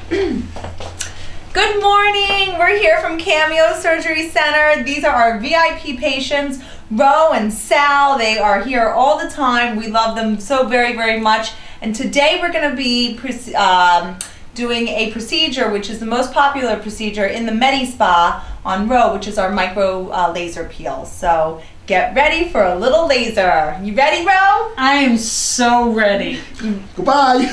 Good morning. We're here from Cameo Surgery Center. These are our VIP patients, Ro and Sal. They are here all the time. We love them so very, very much. And today we're going to be doing a procedure, which is the most popular procedure in the Medi Spa on Ro, which is our micro laser peel. So get ready for a little laser. You ready, Ro? I am so ready. Goodbye.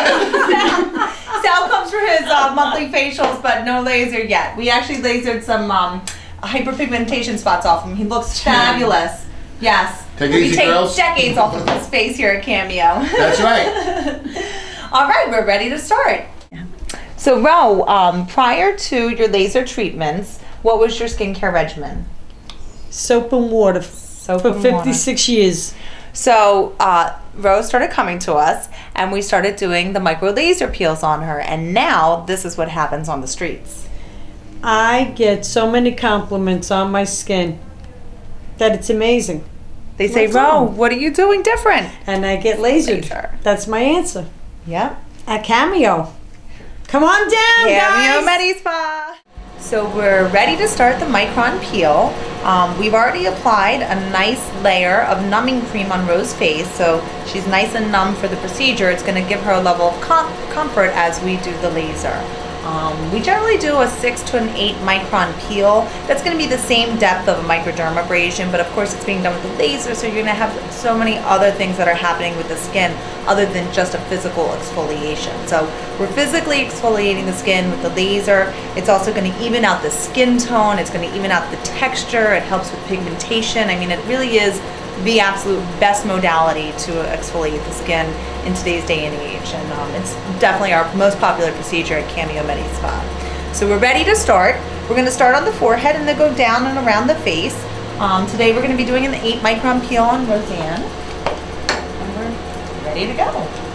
Sal comes for his monthly facials, but no laser yet. We actually lasered some hyperpigmentation spots off him. He looks fabulous. Yes. Take it easy, girls. Decades off of his face here at Cameo. That's right. All right, we're ready to start. So, Ro, prior to your laser treatments, what was your skincare regimen? Soap and water for 56 years. So, Rose started coming to us, and we started doing the micro laser peels on her, and now this is what happens on the streets. I get so many compliments on my skin that it's amazing. They say, Ro, what are you doing different? And I get lasered. Laser. That's my answer. Yep. At Cameo. Come on down, Cameo guys. Medi Spa. So we're ready to start the micron peel. We've already applied a nice layer of numbing cream on Rose's face, so she's nice and numb for the procedure. It's going to give her a level of comfort as we do the laser. We generally do a 6 to an 8 micron peel. That's going to be the same depth of a microdermabrasion, but of course it's being done with the laser, so you're going to have so many other things that are happening with the skin other than just a physical exfoliation. So we're physically exfoliating the skin with the laser. It's also going to even out the skin tone. It's going to even out the texture. It helps with pigmentation. I mean, it really is the absolute best modality to exfoliate the skin in today's day and age, and it's definitely our most popular procedure at Cameo Medi Spa. So we're ready to start. We're going to start on the forehead and then go down and around the face. Today we're going to be doing an 8 micron peel on Roseanne, and we're ready to go.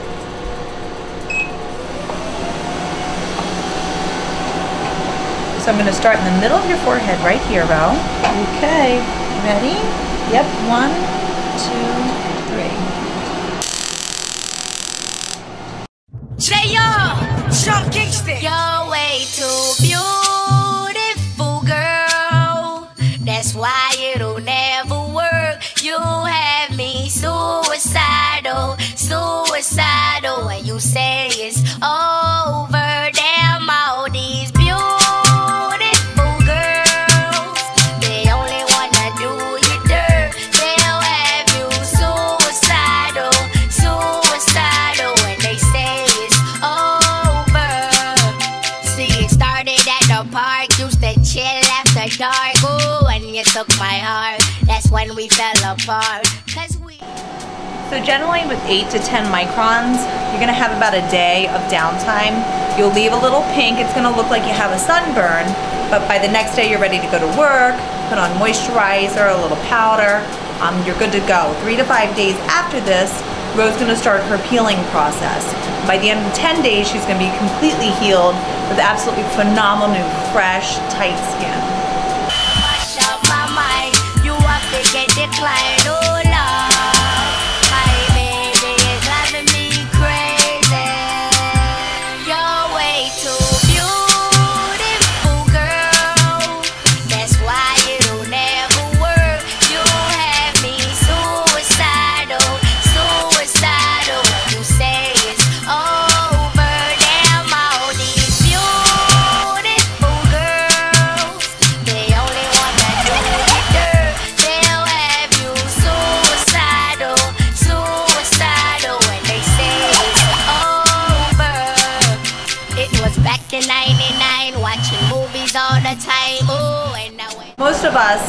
So I'm going to start in the middle of your forehead right here, Ro. Okay. Ready? Yep. 1, 2, 3. You're way too beautiful, girl. That's why it'll never work. You have me suicidal, suicidal. When you say it's over, damn all these beautiful girls, they only wanna do you dirt. They'll have you suicidal, suicidal. When they say it's over. See, it started at the park, used to chill after dark. Ooh, when you took my heart, that's when we fell apart. Cause we... So generally with 8 to 10 microns, you're going to have about a day of downtime. You'll leave a little pink. It's going to look like you have a sunburn, but by the next day you're ready to go to work, put on moisturizer, a little powder. You're good to go. 3 to 5 days after this, Rose's going to start her peeling process. By the end of 10 days, she's going to be completely healed with absolutely phenomenal, new, fresh, tight skin. Mash up my mind, you have to get declined, oh Lord. My baby is driving me crazy. You're way too beautiful, girl. That's why it'll never work. You have me suicidal, suicidal. When you say it's over, damn all these beautiful girls, they only wanna do you dirt. They'll have you suicidal, suicidal. When they say it's over. It was back in '99, watching movies all the time. Ooh, and now Most of us,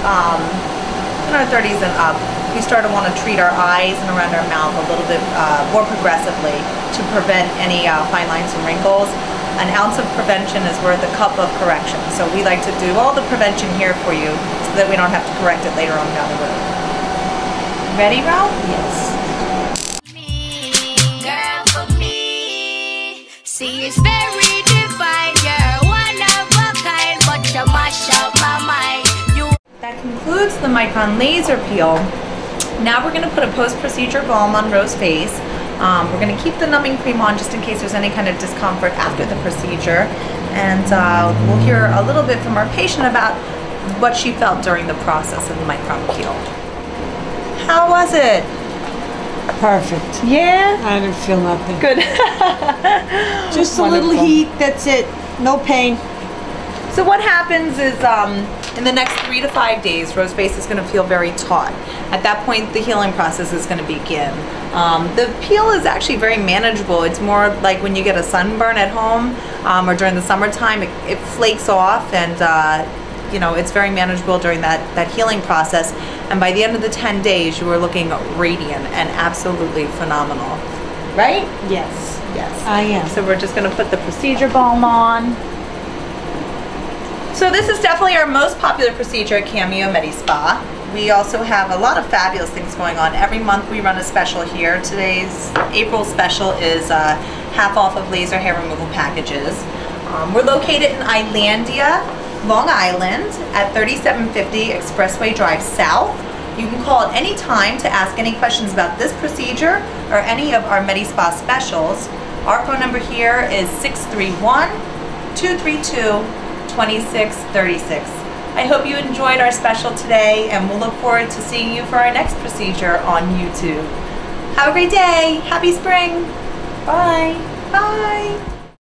in our 30s and up, we start to want to treat our eyes and around our mouth a little bit more progressively to prevent any fine lines and wrinkles. An ounce of prevention is worth a cup of correction. So we like to do all the prevention here for you so that we don't have to correct it later on down the road. Ready, Ro? Yes. me, girl, for me. See, it's very divine. You're one of a kind, but you mash up my mind. That concludes the micron laser peel. Now we're going to put a post-procedure balm on Rose's face. We're going to keep the numbing cream on just in case there's any kind of discomfort after the procedure. And we'll hear a little bit from our patient about what she felt during the process of the micron peel. How was it? Perfect. Yeah? I didn't feel nothing. Good. Just a Wonderful. little heat, that's it. No pain. So what happens is in the next 3 to 5 days, Rose's face is going to feel very taut. At that point, the healing process is going to begin. The peel is actually very manageable. It's more like when you get a sunburn at home or during the summertime, it flakes off, and you know, it's very manageable during that healing process. And by the end of the 10 days, you are looking radiant and absolutely phenomenal. Right? Yes. Yes. I am. So we're just going to put the procedure balm on. So this is definitely our most popular procedure at Cameo Medi-Spa. We also have a lot of fabulous things going on. Every month we run a special here. Today's April special is half off of laser hair removal packages. We're located in Islandia, Long Island at 3750 Expressway Drive South. You can call at any time to ask any questions about this procedure or any of our Medi-Spa specials. Our phone number here is 631-232-2636. I hope you enjoyed our special today, and we'll look forward to seeing you for our next procedure on YouTube. Have a great day. Happy spring. Bye. Bye.